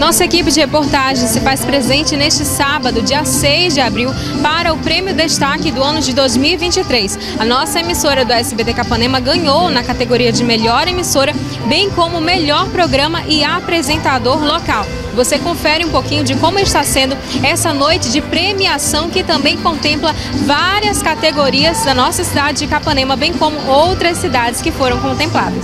Nossa equipe de reportagem se faz presente neste sábado, dia 6 de abril, para o Prêmio Destaque do ano de 2023. A nossa emissora do SBT Capanema ganhou na categoria de melhor emissora, bem como melhor programa e apresentador local. Você confere um pouquinho de como está sendo essa noite de premiação, que também contempla várias categorias da nossa cidade de Capanema, bem como outras cidades que foram contempladas.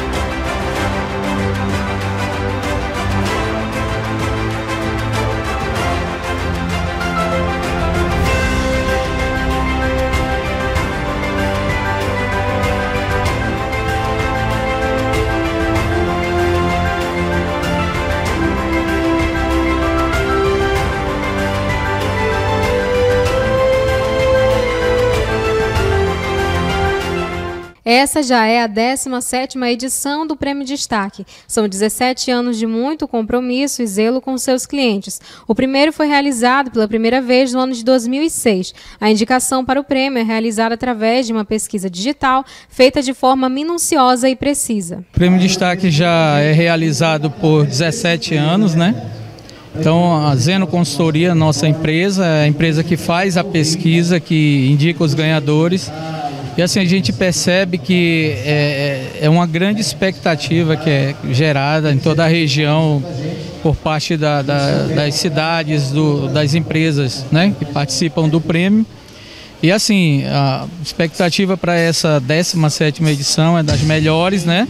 Essa já é a 17ª edição do Prêmio Destaque. São 17 anos de muito compromisso e zelo com seus clientes. O primeiro foi realizado pela primeira vez no ano de 2006. A indicação para o prêmio é realizada através de uma pesquisa digital feita de forma minuciosa e precisa. O Prêmio Destaque já é realizado por 17 anos, né? Então, a Zeno Consultoria, nossa empresa, é a empresa que faz a pesquisa, que indica os ganhadores. E assim, a gente percebe que é uma grande expectativa que é gerada em toda a região por parte das cidades, das empresas, né, que participam do prêmio. E assim, a expectativa para essa 17ª edição é das melhores, né?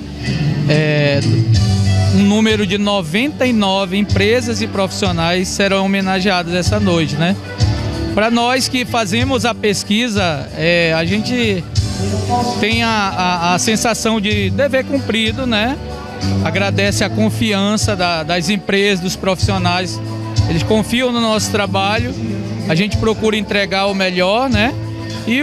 Um número de 99 empresas e profissionais serão homenageados essa noite, né? Para nós que fazemos a pesquisa, a gente tem a sensação de dever cumprido, né? Agradece a confiança das empresas, dos profissionais. Eles confiam no nosso trabalho, a gente procura entregar o melhor, né? E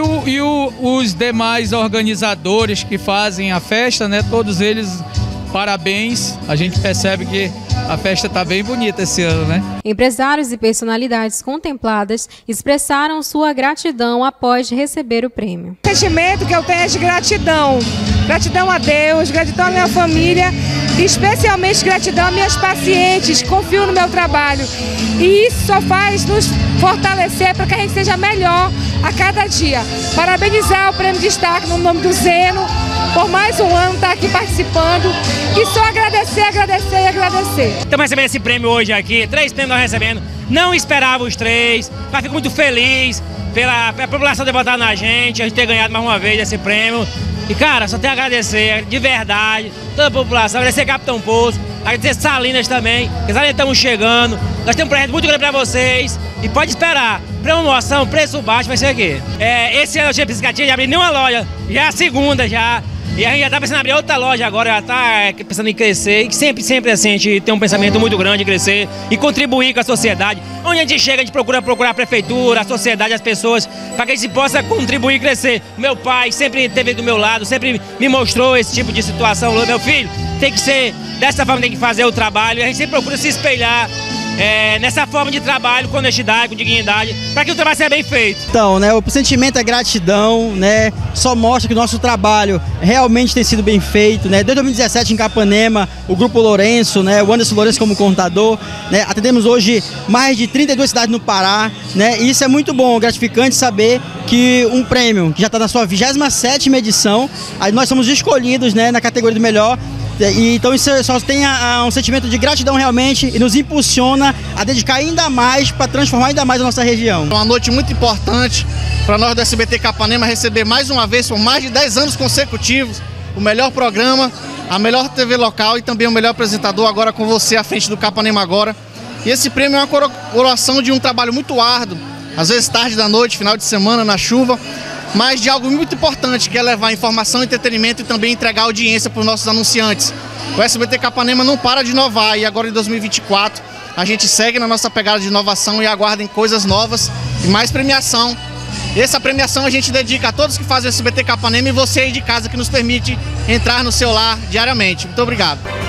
os demais organizadores que fazem a festa, né? Todos eles, parabéns. A gente percebe que a festa está bem bonita esse ano, né? Empresários e personalidades contempladas expressaram sua gratidão após receber o prêmio. O sentimento que eu tenho é de gratidão. Gratidão a Deus, gratidão à minha família e especialmente gratidão a minhas pacientes, confio no meu trabalho. E isso só faz nos fortalecer para que a gente seja melhor a cada dia. Parabenizar o Prêmio Destaque no nome do Zeno, por mais um ano estar aqui participando, e só agradecer, agradecer e agradecer. Estamos recebendo esse prêmio hoje aqui, 3 prêmios nós recebendo, não esperava os 3, mas fico muito feliz pela população ter votado na gente, a gente ter ganhado mais uma vez esse prêmio. E cara, só tenho a agradecer, de verdade, toda a população, agradecer Capitão Poço, agradecer Salinas também, que Salinas estamos chegando, nós temos um projeto muito grande para vocês, e pode esperar, promoção, preço baixo vai ser aqui. Esse ano eu tinha piscatinha de abrir nenhuma loja, já é a segunda já. E a gente já está pensando em abrir outra loja agora, já está pensando em crescer. E sempre assim, a gente tem um pensamento muito grande de crescer e contribuir com a sociedade. Onde a gente chega, a gente procura a prefeitura, a sociedade, as pessoas, para que a gente possa contribuir e crescer. Meu pai sempre esteve do meu lado, sempre me mostrou esse tipo de situação. Meu filho, tem que ser dessa forma, tem que fazer o trabalho. E a gente sempre procura se espelhar nessa forma de trabalho, com honestidade, com dignidade, para que o trabalho seja bem feito. Então, né, o sentimento é gratidão, né, só mostra que o nosso trabalho realmente tem sido bem feito, né, desde 2017 em Capanema, o Grupo Lourenço, né, o Anderson Lourenço como contador, né, atendemos hoje mais de 32 cidades no Pará, né, e isso é muito bom, gratificante saber que um prêmio que já está na sua 27ª edição, nós somos escolhidos, né, na categoria do melhor. E então isso só tem um sentimento de gratidão realmente e nos impulsiona a dedicar ainda mais para transformar ainda mais a nossa região. Uma noite muito importante para nós do SBT Capanema receber mais uma vez, por mais de 10 anos consecutivos, o melhor programa, a melhor TV local e também o melhor apresentador, agora com você à frente do Capanema Agora. E esse prêmio é uma coroação de um trabalho muito árduo, às vezes tarde da noite, final de semana, na chuva, mas de algo muito importante, que é levar informação, entretenimento e também entregar audiência para os nossos anunciantes. O SBT Capanema não para de inovar e agora em 2024 a gente segue na nossa pegada de inovação e aguardem coisas novas e mais premiação. Essa premiação a gente dedica a todos que fazem o SBT Capanema e você aí de casa que nos permite entrar no seu lar diariamente. Muito obrigado.